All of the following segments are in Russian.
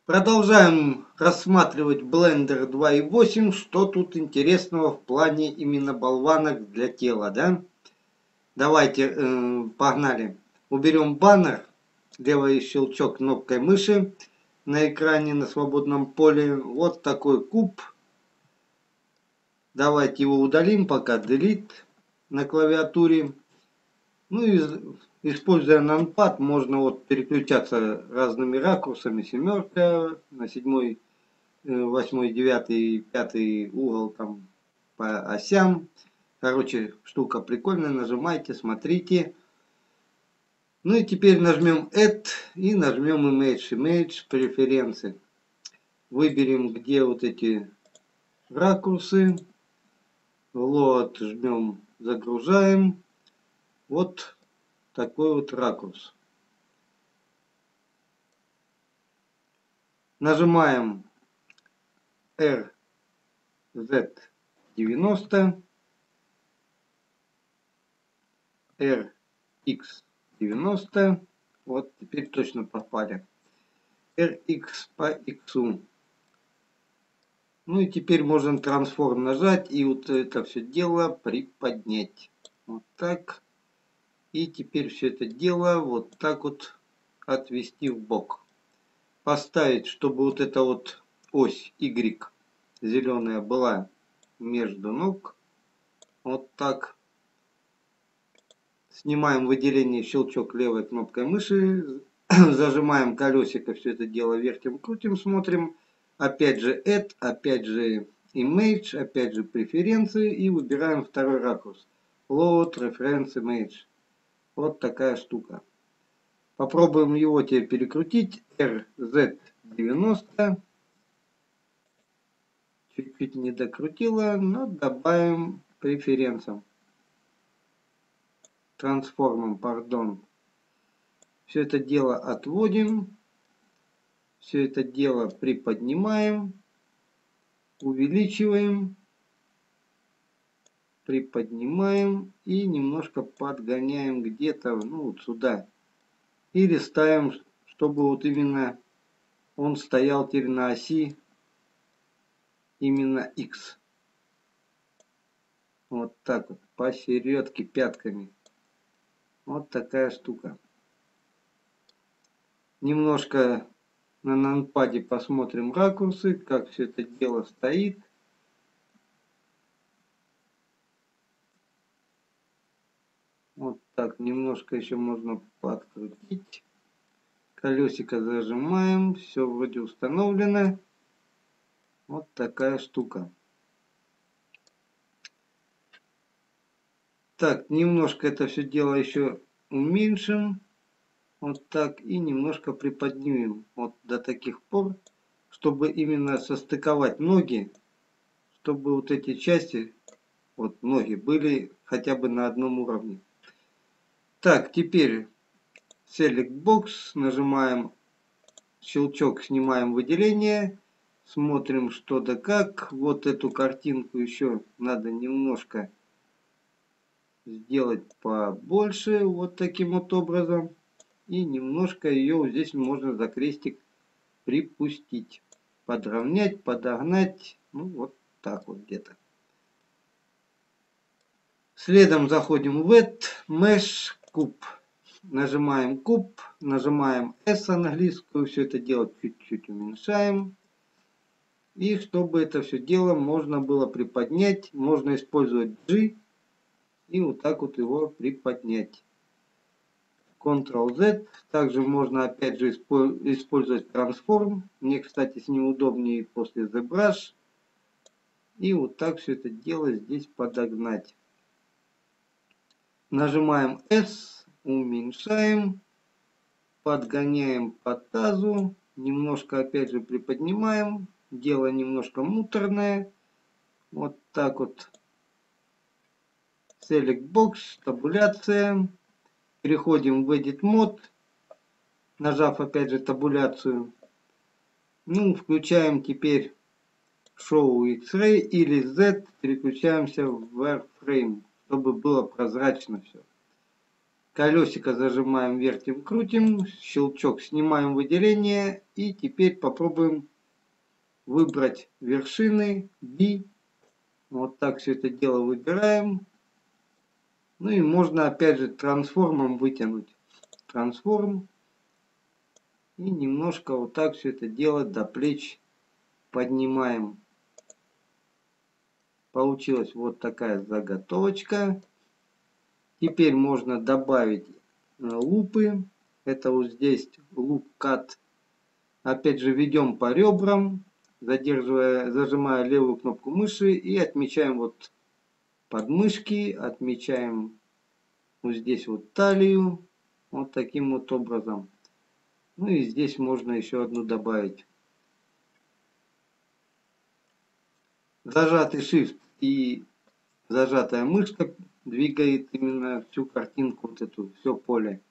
Продолжаем рассматривать Blender 2.8. Что тут интересного в плане именно болванок для тела, да? Давайте, погнали. Уберем баннер. Левый щелчок кнопкой мыши на экране на свободном поле. Вот такой куб. Давайте его удалим пока. Delete на клавиатуре. Ну и используя numpad, можно вот переключаться разными ракурсами. Семерка на 7, 8, 9, 5 угол там по осям. Короче, штука прикольная. Нажимайте, смотрите. Ну и теперь нажмем Add и нажмем Image, преференции. Выберем, где вот эти ракурсы. Load жмем, загружаем. Вот такой вот ракурс. Нажимаем RZ90, RX90. Вот теперь точно попали. RX по X. Ну и теперь можно трансформ нажать и вот это все дело приподнять. Вот так. И теперь все это дело вот так вот отвести в бок. Поставить, чтобы вот эта вот ось Y зеленая была между ног. Вот так. Снимаем выделение, щелчок левой кнопкой мыши. Зажимаем колесико, все это дело вертим, крутим, смотрим. Опять же Add, опять же Image, опять же преференции. И выбираем второй ракурс. Load, Reference Image. Вот такая штука. Попробуем его теперь перекрутить. RZ90. Чуть-чуть не докрутила, но добавим преференциям. Трансформом, пардон. Все это дело отводим. Все это дело приподнимаем. Увеличиваем. Приподнимаем. И немножко подгоняем где-то, ну, вот сюда. Или ставим, чтобы вот именно он стоял теперь на оси именно X. Вот так вот. Посередке пятками. Вот такая штука. Немножко на нанпаде посмотрим ракурсы, как все это дело стоит. Вот так, немножко еще можно подкрутить. Колесико зажимаем, все вроде установлено. Вот такая штука. Так, немножко это все дело еще уменьшим. Вот так и немножко приподнимем. Вот до таких пор, чтобы именно состыковать ноги, чтобы вот эти части, вот ноги, были хотя бы на одном уровне. Так, теперь Select Box, нажимаем щелчок, снимаем выделение, смотрим что да как. Вот эту картинку еще надо немножко сделать побольше, вот таким вот образом. И немножко ее вот здесь можно за крестик припустить. Подровнять, подогнать, ну вот так вот где-то. Следом заходим в Add, Mesh, куб. Нажимаем куб, нажимаем S английскую, все это дело чуть-чуть уменьшаем. И чтобы это все дело можно было приподнять, можно использовать G и вот так вот его приподнять. Ctrl-Z. Также можно опять же использовать трансформ. Мне, кстати, с ним удобнее после ZBrush. И вот так все это дело здесь подогнать. Нажимаем S, уменьшаем. Подгоняем по тазу. Немножко опять же приподнимаем. Дело немножко муторное. Вот так вот. Select Box, табуляция. Переходим в Edit Mode. Нажав опять же табуляцию. Ну, включаем теперь Show X-Ray или Z. Переключаемся в Wireframe, чтобы было прозрачно все. Колесико зажимаем, вертим, крутим. Щелчок, снимаем выделение. И теперь попробуем выбрать вершины B. Вот так все это дело выбираем. Ну и можно опять же трансформом вытянуть. Трансформ. И немножко вот так все это дело до плеч поднимаем. Получилась вот такая заготовочка. Теперь можно добавить лупы. Это вот здесь луп кат. Опять же ведем по ребрам, зажимая левую кнопку мыши и отмечаем вот подмышки, отмечаем вот здесь вот талию. Вот таким вот образом. Ну и здесь можно еще одну добавить. Зажатый Shift и зажатая мышка двигает именно всю картинку, вот эту, все поле.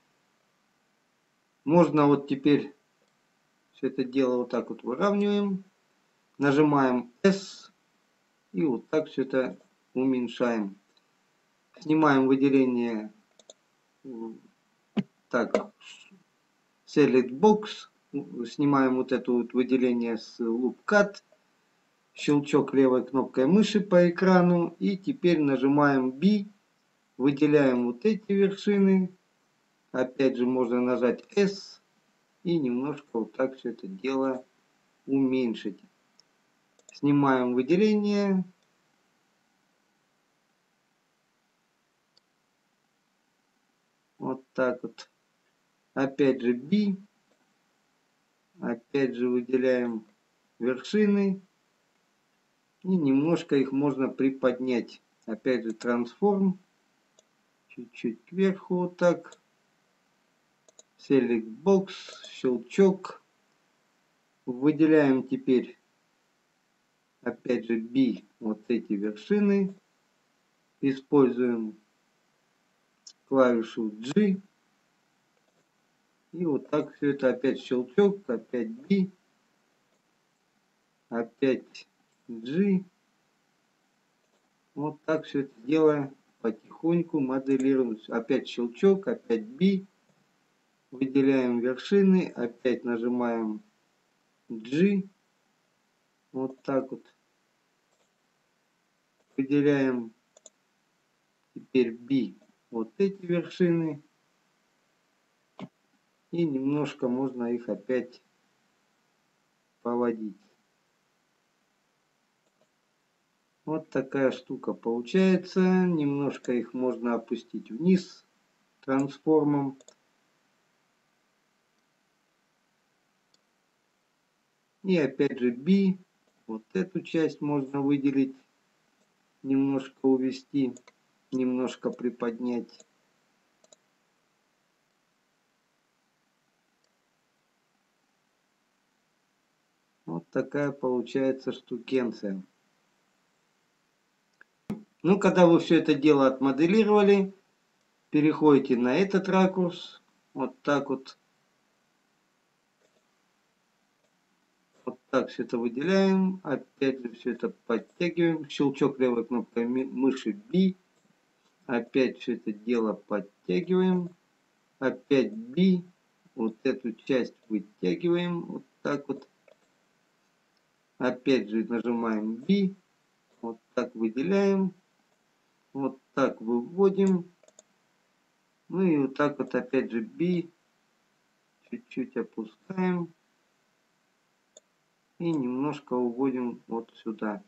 Можно вот теперь все это дело вот так вот выравниваем. Нажимаем S и вот так все это уменьшаем. Снимаем выделение. Так, Select Box. Снимаем вот это вот выделение с Loop Cut. Щелчок левой кнопкой мыши по экрану. И теперь нажимаем B. Выделяем вот эти вершины. Опять же можно нажать S. И немножко вот так все это дело уменьшить. Снимаем выделение. Вот так вот. Опять же B. Опять же выделяем вершины. И немножко их можно приподнять. Опять же трансформ. Чуть-чуть кверху вот так. Select Box. Щелчок. Выделяем теперь опять же B. Вот эти вершины. Используем клавишу G. И вот так все это опять щелчок. Опять B. Опять G. Вот так все это дело потихоньку моделируем. Опять щелчок, опять B. Выделяем вершины, опять нажимаем G. Вот так вот. Выделяем теперь B. Вот эти вершины. И немножко можно их опять поводить. Вот такая штука получается. Немножко их можно опустить вниз трансформом. И опять же B. Вот эту часть можно выделить. Немножко увести. Немножко приподнять. Вот такая получается штукенция. Ну, когда вы все это дело отмоделировали, переходите на этот ракурс. Вот так вот. Вот так все это выделяем. Опять же все это подтягиваем. Щелчок левой кнопкой мыши B. Опять все это дело подтягиваем. Опять B. Вот эту часть вытягиваем. Вот так вот. Опять же нажимаем B. Вот так выделяем. Вот так выводим. Ну и вот так вот опять же B. Чуть-чуть опускаем. И немножко уводим вот сюда.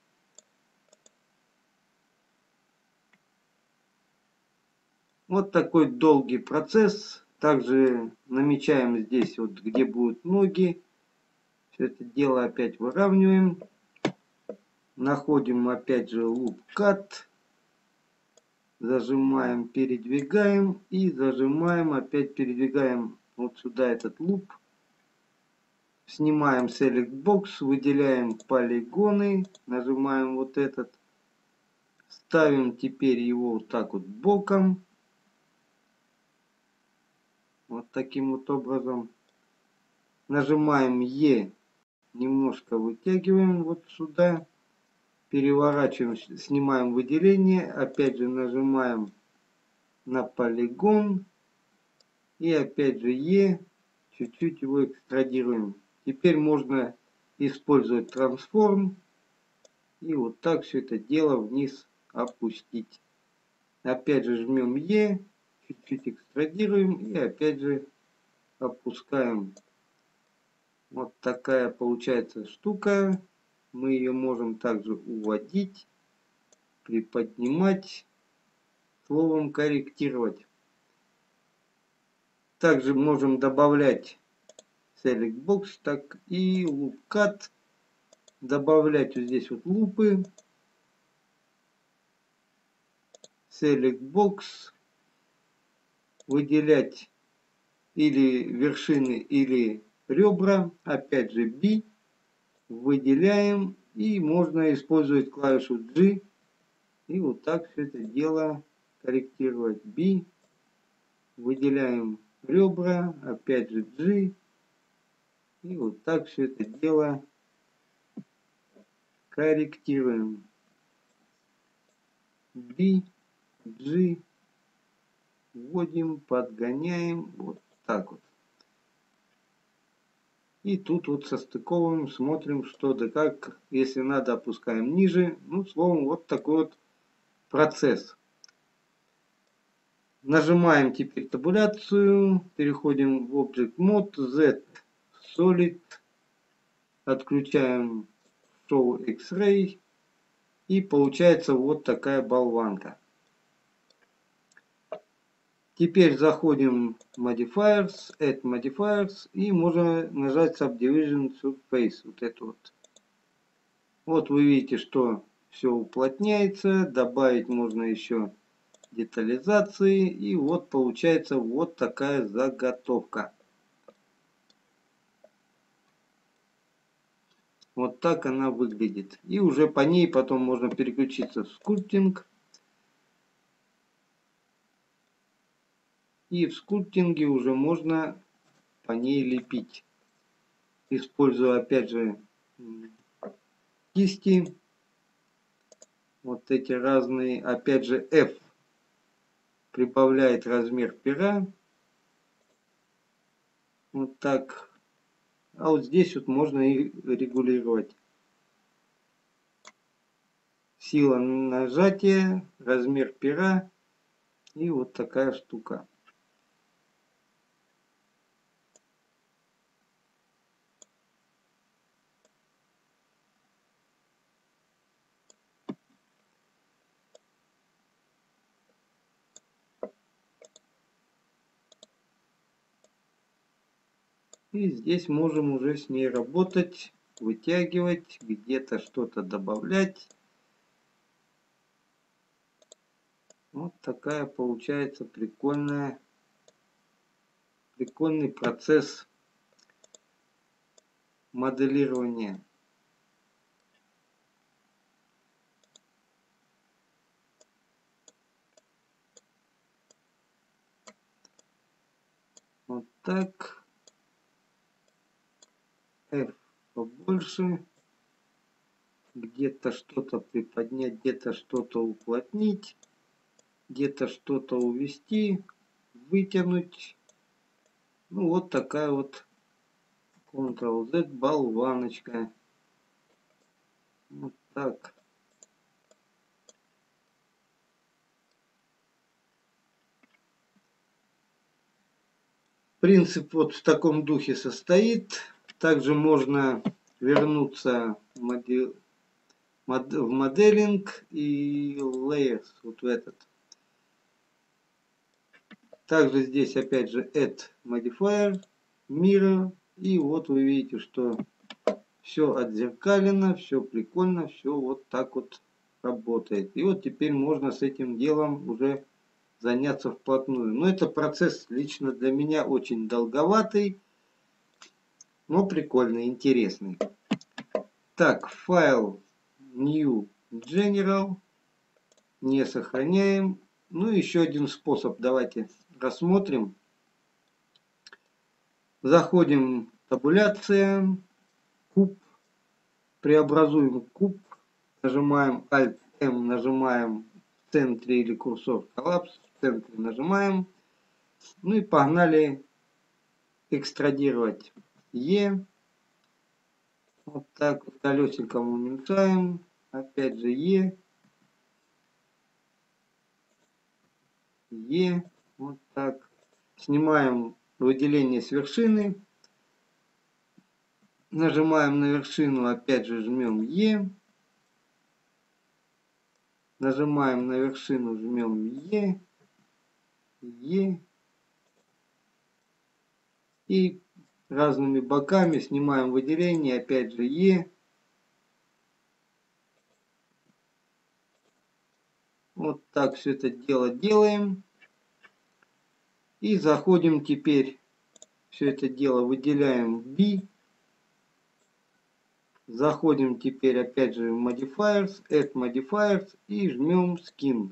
Вот такой долгий процесс. Также намечаем здесь вот где будут ноги. Все это дело опять выравниваем. Находим опять же Loop Cut. Зажимаем, передвигаем. И зажимаем, опять передвигаем вот сюда этот луп. Снимаем Select Box, выделяем полигоны. Нажимаем вот этот. Ставим теперь его вот так вот боком. Вот таким вот образом. Нажимаем E. Немножко вытягиваем вот сюда. Переворачиваем, снимаем выделение. Опять же нажимаем на полигон. И опять же E, чуть-чуть его экстрадируем. Теперь можно использовать трансформ и вот так все это дело вниз опустить. Опять же жмем E, чуть-чуть экстрадируем и опять же опускаем. Вот такая получается штука. Мы ее можем также уводить, приподнимать, словом корректировать. Также можем добавлять Select Box, так и Loop Cut. Добавлять вот здесь вот лупы. Select Box. Выделять или вершины, или ребра. Опять же B. Выделяем. И можно использовать клавишу G. И вот так все это дело корректировать. B. Выделяем ребра. Опять же G. И вот так все это дело корректируем. B, G. Вводим, подгоняем. Вот так вот. И тут вот состыковываем, смотрим, что да как. Если надо, опускаем ниже. Ну, словом, вот такой вот процесс. Нажимаем теперь табуляцию. Переходим в Object Mode. Z Solid. Отключаем Show X-Ray. И получается вот такая болванка. Теперь заходим в Modifiers, Add Modifiers, и можно нажать Subdivision Surface. Вот это вот. Вот вы видите, что все уплотняется. Добавить можно еще детализации. И вот получается вот такая заготовка. Вот так она выглядит. И уже по ней потом можно переключиться в скульптинг. И в скульптинге уже можно по ней лепить. Используя опять же кисти. Вот эти разные. Опять же F прибавляет размер пера. Вот так. А вот здесь вот можно и регулировать. Сила нажатия, размер пера. И вот такая штука. И здесь можем уже с ней работать, вытягивать, где-то что-то добавлять. Вот такая получается прикольный процесс моделирования. Вот так. F побольше. Где-то что-то приподнять, где-то что-то уплотнить, где-то что-то увести, вытянуть. Ну вот такая вот Ctrl-Z болваночка. Вот так. Принцип вот в таком духе состоит. Также можно вернуться в моделинг и layers, вот в этот. Также здесь опять же Add Modifier, Mirror. И вот вы видите, что все отзеркалено, все прикольно, все вот так вот работает. И вот теперь можно с этим делом уже заняться вплотную. Но это процесс лично для меня очень долговатый, но прикольный, интересный. Так, файл New General. Не сохраняем. Ну, еще один способ давайте рассмотрим. Заходим в табуляция, куб, преобразуем куб, нажимаем Alt-M, нажимаем в центре или курсор коллапс, в центре нажимаем. Ну и погнали экстрадировать Е. Вот так колесиком уменьшаем. Опять же Е. Е. Вот так. Снимаем выделение с вершины. Нажимаем на вершину, опять же жмем Е. Нажимаем на вершину, жмем Е. Е. И разными боками снимаем выделение, опять же Е. Вот так все это дело делаем. И заходим теперь, все это дело выделяем в B. Заходим теперь опять же в Modifiers, Add Modifiers и жмем Skin.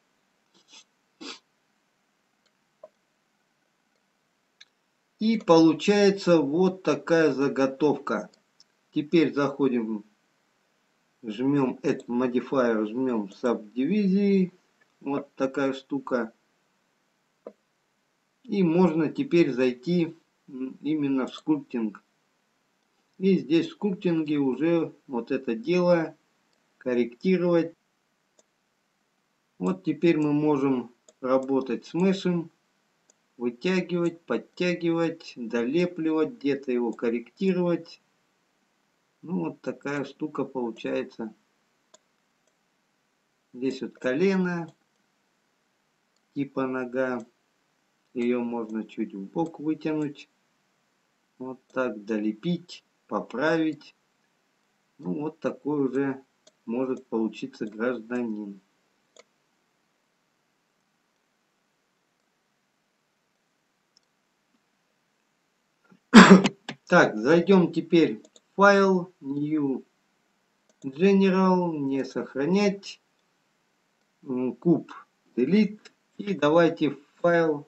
И получается вот такая заготовка. Теперь заходим, жмем Add Modifier, жмем Subdivизии. Вот такая штука. И можно теперь зайти именно в скульптинг. И здесь в скульптинге уже вот это дело корректировать. Вот теперь мы можем работать с мешем, вытягивать, подтягивать, долепливать, где-то его корректировать. Ну вот такая штука получается. Здесь вот колено, типа нога. Ее можно чуть в бок вытянуть. Вот так долепить, поправить. Ну вот такой уже может получиться гражданин. Так, зайдем теперь в файл, New General, не сохранять, куб, Delete. И давайте в файл,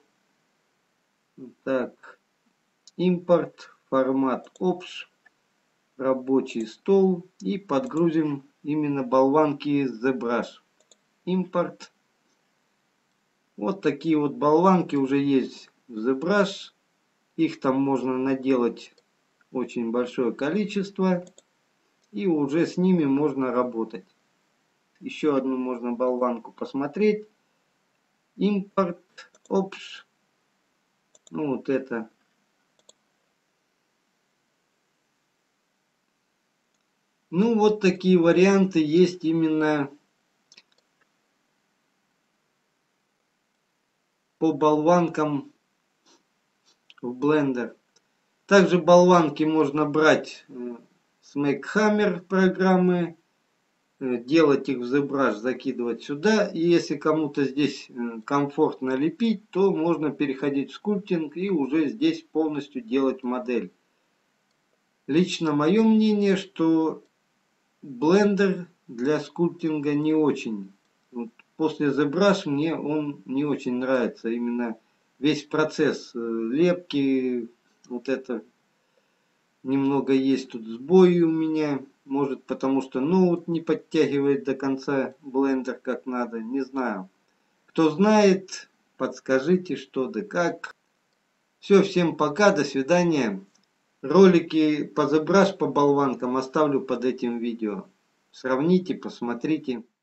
так, импорт, формат Obj, рабочий стол. И подгрузим именно болванки из ZBrush. Импорт. Вот такие вот болванки уже есть в ZBrush. Их там можно наделать очень большое количество. И уже с ними можно работать. Еще одну можно болванку посмотреть. Импорт, Obj. Ну вот это. Ну вот такие варианты есть именно по болванкам в Blender. Также болванки можно брать с MakeHammer программы, делать их в ZBrush, закидывать сюда. И если кому-то здесь комфортно лепить, то можно переходить в скульптинг и уже здесь полностью делать модель. Лично мое мнение, что Blender для скульптинга не очень. Вот после ZBrush мне он не очень нравится. Именно весь процесс лепки, вот это немного есть тут сбои у меня. Может потому что ноут не подтягивает до конца Blender как надо. Не знаю. Кто знает, подскажите что да как. Все, всем пока, до свидания. Ролики по ZBrush по болванкам оставлю под этим видео. Сравните, посмотрите.